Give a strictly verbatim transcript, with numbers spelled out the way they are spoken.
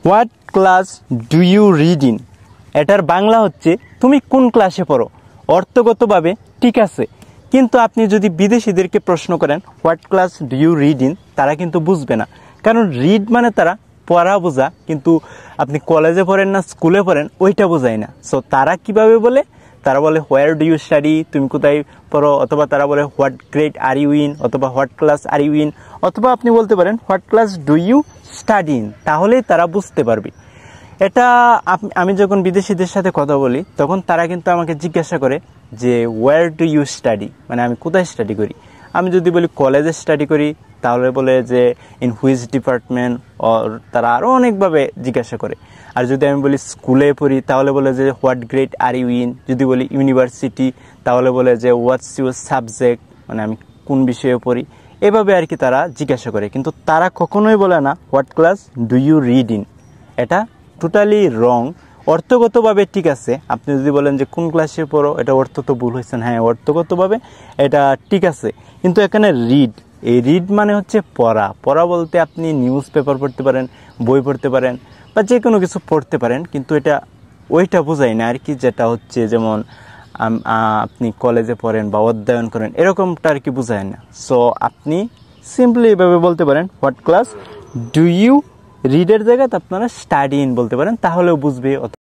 What class do you read in, এটার বাংলা হচ্ছে তুমি কোন ক্লাসে পড়ো। অর্থগতভাবে ঠিক আছে, কিন্তু আপনি যদি বিদেশিদেরকে প্রশ্ন করেন what class do you read in, তারা কিন্তু বুঝবে না। কারণ রিড মানে তারা পড়া বোঝা, কিন্তু আপনি কলেজে পড়েন না স্কুলে পড়েন ওইটা বোঝায় না। সো তারা কিভাবে বলে, তারা বলে হোয়ার ডু ইউ স্টাডি, তুমি কোথায় পড়ো, অথবা তারা বলে what grade are you in, অথবা what class are you in, অথবা আপনি বলতে পারেন what class do you study in, তাহলেই তারা বুঝতে পারবে। এটা আমি যখন বিদেশিদের সাথে কথা বলি তখন তারা কিন্তু আমাকে জিজ্ঞাসা করে যে ওয়্যার ডু ইউ স্টাডি, মানে আমি কোথায় স্টাডি করি। আমি যদি বলি কলেজে স্টাডি করি তাহলে বলে যে ইন হুইচ ডিপার্টমেন্ট, অর তারা আরও অনেকভাবে জিজ্ঞাসা করে। আর যদি আমি বলি স্কুলে পড়ি তাহলে বলে যে what grade are you in. যদি বলি ইউনিভার্সিটি তাহলে বলে যে হোয়াটস ইউর সাবজেক্ট, মানে আমি কোন বিষয়ে পড়ি। এভাবে আর কি তারা জিজ্ঞাসা করে, কিন্তু তারা কখনোই বলে না what class do you read in. এটা টোটালি রং। অর্থগতভাবে ঠিক আছে, আপনি যদি বলেন যে কোন ক্লাসে পড়ো, এটা অর্থ তো ভুল হয়েছেন, হ্যাঁ অর্থগতভাবে এটা ঠিক আছে। কিন্তু এখানে রিড, এই রিড মানে হচ্ছে পড়া। পড়া বলতে আপনি নিউজ পেপার পড়তে পারেন, বই পড়তে পারেন, বা যে কোনো কিছু পড়তে পারেন, কিন্তু এটা ওইটা বোঝায় না আর কি, যেটা হচ্ছে যেমন আপনি কলেজে পড়েন বা অধ্যয়ন করেন এরকমটা আর কি বোঝায় না। সো আপনি সিম্পলি এভাবে বলতে পারেন হোয়াট ক্লাস ডু ইউ রিডের জায়গায় আপনারা স্টাডি ইন বলতে পারেন, তাহলেও বুঝবে।